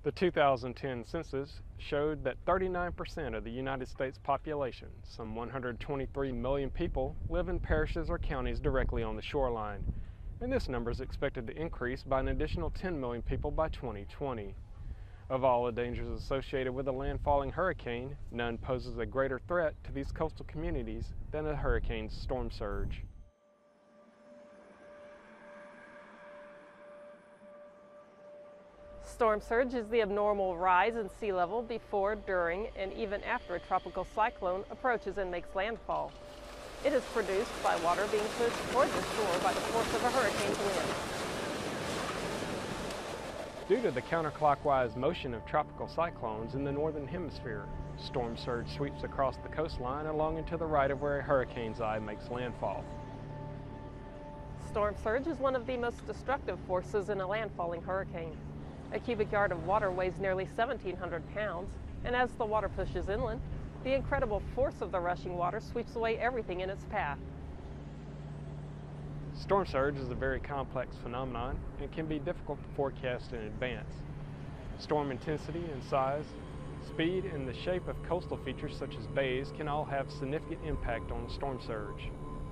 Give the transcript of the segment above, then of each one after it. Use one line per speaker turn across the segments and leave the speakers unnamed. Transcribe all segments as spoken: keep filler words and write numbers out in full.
The two thousand ten census showed that thirty-nine percent of the United States population, some one hundred twenty-three million people, live in parishes or counties directly on the shoreline, and this number is expected to increase by an additional ten million people by twenty twenty. Of all the dangers associated with a landfalling hurricane, none poses a greater threat to these coastal communities than a hurricane's storm surge.
Storm surge is the abnormal rise in sea level before, during, and even after a tropical cyclone approaches and makes landfall. It is produced by water being pushed toward the shore by the force of a hurricane's wind.
Due to the counterclockwise motion of tropical cyclones in the northern hemisphere, storm surge sweeps across the coastline along and to the right of where a hurricane's eye makes landfall.
Storm surge is one of the most destructive forces in a landfalling hurricane. A cubic yard of water weighs nearly seventeen hundred pounds, and as the water pushes inland, the incredible force of the rushing water sweeps away everything in its path.
Storm surge is a very complex phenomenon and can be difficult to forecast in advance. Storm intensity and size, speed, and the shape of coastal features such as bays can all have significant impact on the storm surge.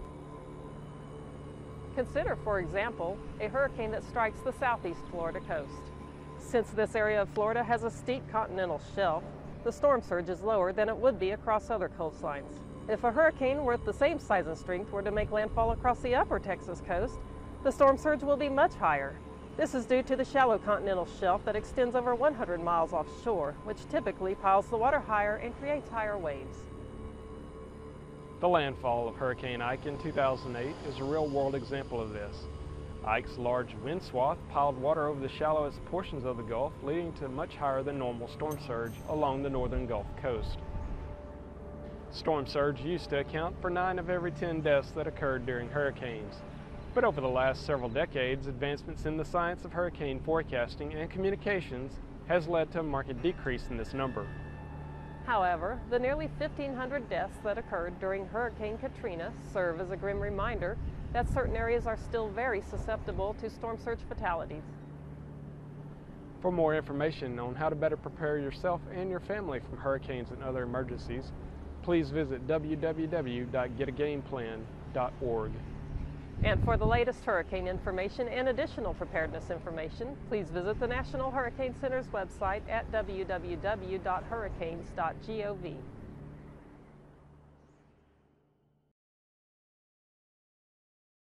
Consider, for example, a hurricane that strikes the southeast Florida coast. Since this area of Florida has a steep continental shelf, the storm surge is lower than it would be across other coastlines. If a hurricane worth the same size and strength were to make landfall across the upper Texas coast, the storm surge will be much higher. This is due to the shallow continental shelf that extends over one hundred miles offshore, which typically piles the water higher and creates higher waves.
The landfall of Hurricane Ike in two thousand eight is a real-world example of this. Ike's large wind swath piled water over the shallowest portions of the Gulf, leading to much higher than normal storm surge along the northern Gulf Coast. Storm surge used to account for nine of every ten deaths that occurred during hurricanes. But over the last several decades, advancements in the science of hurricane forecasting and communications has led to a marked decrease in this number.
However, the nearly fifteen hundred deaths that occurred during Hurricane Katrina serve as a grim reminder that certain areas are still very susceptible to storm surge fatalities.
For more information on how to better prepare yourself and your family from hurricanes and other emergencies, please visit w w w dot get a game plan dot org.
And for the latest hurricane information and additional preparedness information, please visit the National Hurricane Center's website at w w w dot hurricanes dot gov.